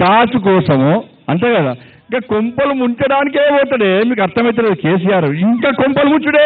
కాసు కోసము అంతే కదా, ఇంకా కొంపలు ముంచడానికే పోతాడే. మీకు అర్థమవుతుంది కేసీఆర్, ఇంకా కొంపలు ముంచుడే.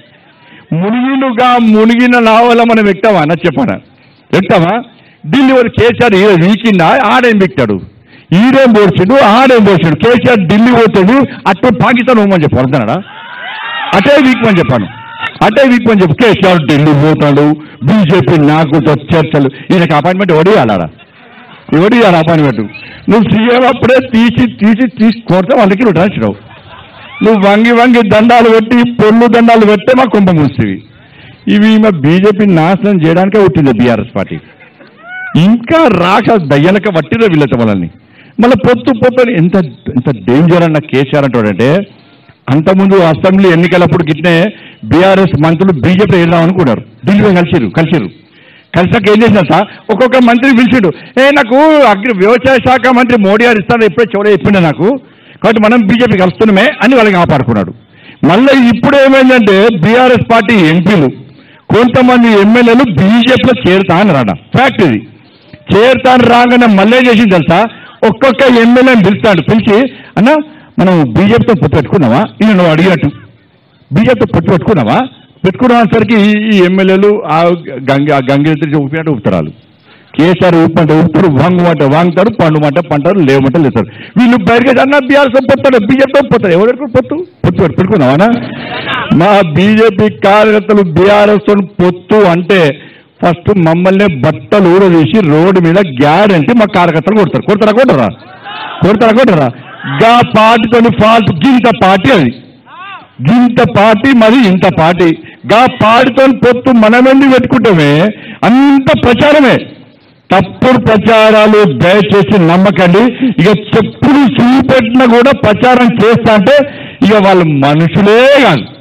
మునిగిన నావల మనం ఎక్తామా అన్న చెప్పానా, ఎక్తామా? ఢిల్లీ వారు కేసీఆర్ వీకిందా, ఆడేం బిక్తాడు, ఈడేం పోర్చుడు, ఆడేం పోర్చుడు. కేసీఆర్ ఢిల్లీ పోతాడు, అట్టే పాకిస్తాన్ పోమని చెప్పు, అర్థనాడా? అటే వీక్మని చెప్పాను, అటే వీక్మని చెప్పు. కేసీఆర్ ఢిల్లీ పోతాడు, బీజేపీ నాకు చర్చలు. ఈయనకి అపాయింట్మెంట్ ఎవడు ఇవ్వాలడా, ఎవడు ఇవ్వాలి అపాయింట్మెంట్? నువ్వు సీఎం అప్పుడే తీసి కొడితే వాళ్ళకి నువ్వు రాసిరావు. నువ్వు వంగి దండాలు పెట్టి పొల్లు దండాలు పెట్టే మా కుంభ మూసేవి. ఇవి మా బీజేపీ నాశనం చేయడానికే వచ్చింది బీఆర్ఎస్ పార్టీ. ఇంకా రాక దయ్యనక పట్టిన వీళ్ళతో మనల్ని మళ్ళీ పొత్తు ఎంత ఎంత డేంజర్ అన్న కేసీఆర్ అంటాడంటే, అంతకుముందు అసెంబ్లీ ఎన్నికలప్పుడు గిట్నే బీఆర్ఎస్ మంత్రులు బీజేపీ వెళ్దాం అనుకున్నారు. ఢిల్లీ కలిసాక ఏం చేసినంత ఒక్కొక్క మంత్రి పిలిచిండు, నాకు వ్యవసాయ శాఖ మంత్రి మోడీ గారు ఇస్తాను ఎప్పుడే చెవుడే చెప్పిండే నాకు, కాబట్టి మనం బీజేపీ కలుస్తున్నామే అని వాళ్ళకి కాపాడుకున్నాడు. మళ్ళీ ఇప్పుడు ఏమైందంటే బీఆర్ఎస్ పార్టీ ఎంపీలు కొంతమంది ఎమ్మెల్యేలు బీజేపీలో చేరుతా అని రాడా, ఫ్యాక్ట్ ఇది. చేరుతాను రాగానే మళ్ళీ చేసింది తెలుసా, ఒక్కొక్క ఎమ్మెల్యేని పిలిచి అన్న మనం బీజేపీతో పొత్తు పెట్టుకున్నావా, ఈయన నువ్వు అడిగినట్టు బీజేపీతో పొత్తు పెట్టుకున్నసరికి ఈ ఎమ్మెల్యేలు ఆ గంగిరెద్దు ఊపినట్టు ఊపుతారు. కేసీఆర్ ఊపంటే ఊపుతారు, వాంగుతారు, పంటారు, లేవమంటే లేస్తారు. వీళ్ళు బయటకి అన్న బీఆర్ఎస్తో పొత్తాడు, బీజేపీతో పొత్తాడు. ఎవరు పొత్తు పెట్టుకున్నావా? మా బీజేపీ కార్యకర్తలు బీఆర్ఎస్తో పొత్తు అంటే ఫస్ట్ మమ్మల్ని బట్టలు ఊరదీసి రోడ్డు మీద గ్యారంటీ మా కార్యకర్తలు కొడతారా? గా పార్టీతో ఫాల్ట్ గింత పార్టీ, అది గింత పార్టీ, మరి ఇంత పార్టీ. గా పార్టీతో పొత్తు మనమెందుకు పెట్టుకుంటామే, అంత ప్రచారమే, తప్పుడు ప్రచారాలు దయచేసి నమ్మకండి. ఇక చెప్పులు చూపెట్టినా కూడా ప్రచారం చేస్తా అంటే ఇక వాళ్ళు మనుషులే కాదు.